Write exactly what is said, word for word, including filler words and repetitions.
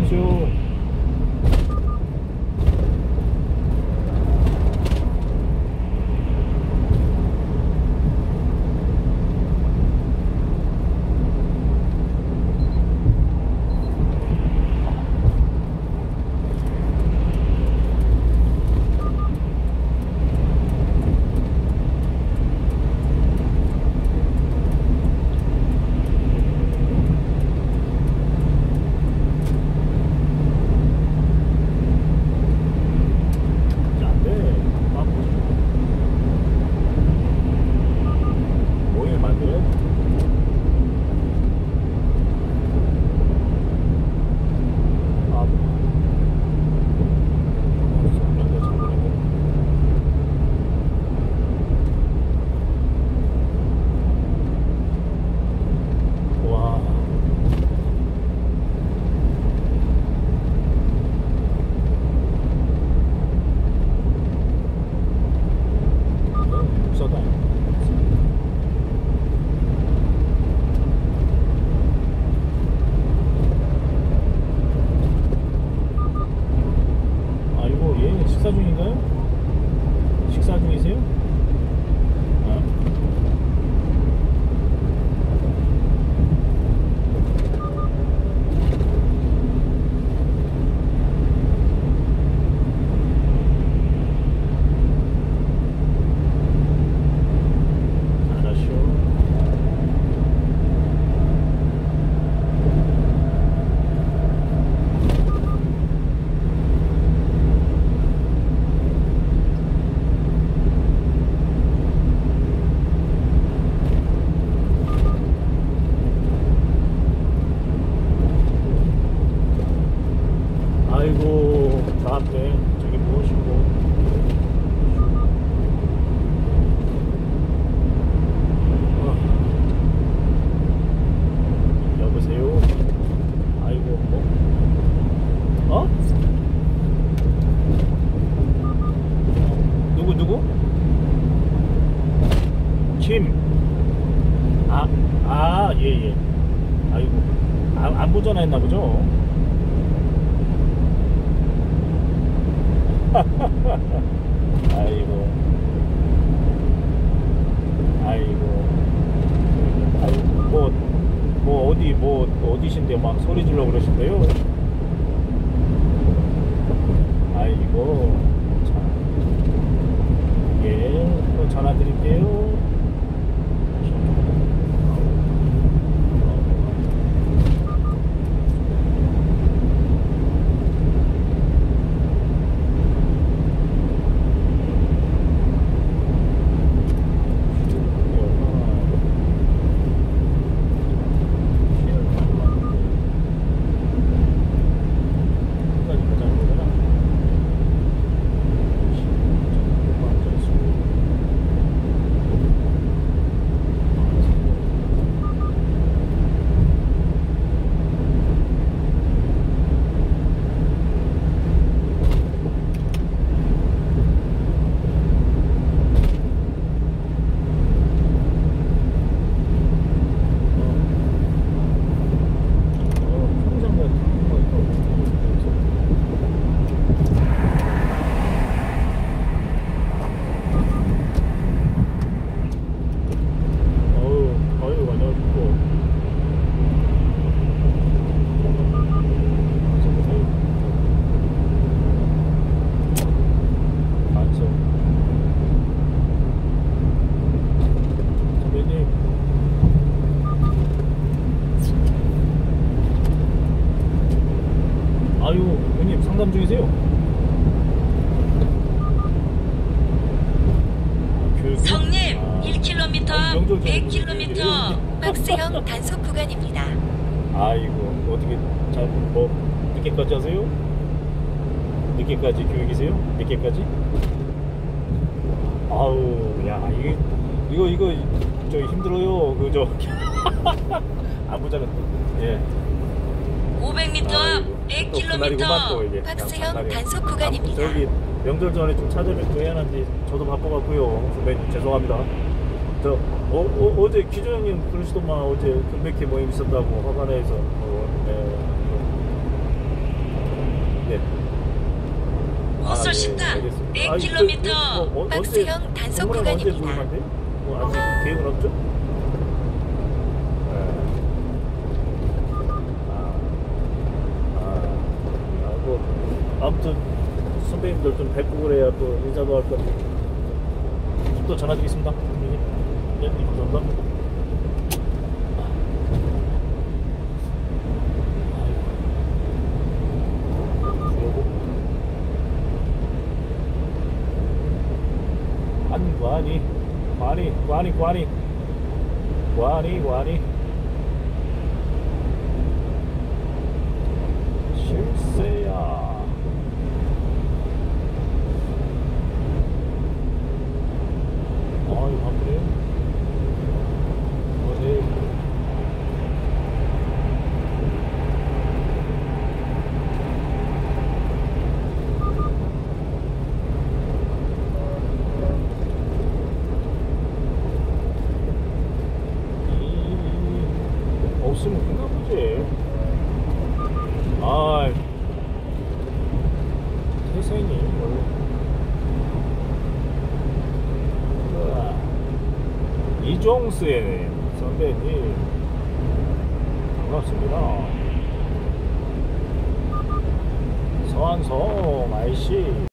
안녕하십시오. 식사 중인가요? 식사 중이세요? 아. 아이고, 저한테 저게 무엇이고. 어. 여보세요? 아이고, 뭐? 어? 누구, 누구? 김. 아, 아, 예, 예. 아이고, 안, 안부 전화했나 보죠? 아이고, 아이고, 아이고, 뭐, 뭐 어디, 뭐 어디신데 막 소리 질러 그러신데요? 아이고, 참, 예, 또 전화 드릴게요. 아유, 형님 상담 중이세요? 아, 성님, 아, 일 킬로미터, 아니, 백 킬로미터. 박스형 단속 구간입니다. 아이고, 어떻게 잘 뭐 늦게까지 하세요? 늦게까지 교육이세요? 늦게까지? 아우, 야, 이게 이거 이거 저 힘들어요. 그저 아무자는 예. 오백 미터, 백 킬로미터. 박스형 단속 구간입니다. 아, 저기 명절 전에 좀 찾아뵙고 해야 하는데 저도 바빠갖고요. 선배님 죄송합니다. 저 어, 어, 어제 기조 형님 그러시더만 어제 금백회 모임 있었다고 화관에서 어, 네. 네. 호수 아, 십사 네, 알겠습니다. 백 아, 킬로미터. 그, 그, 뭐, 어, 박스형 언제, 단속 선물은 언제 구간입니다. 부르면 돼? 뭐 아직 계획은 없죠? 네. 아, 아, 아, 뭐 아무튼 선배님들 좀 뵙고 그래야 또 인사도 할 건데 또 전화 드리겠습니다. 네, 네, 감사합니다. 관이 관이 관이 관이 관이 관이 실세야. 아유 바쁘네. 어제 없으면 끝나 보지. 아, 태생이 원래. 우와. 이종수의 선배님 반갑습니다. 서한성 아이씨.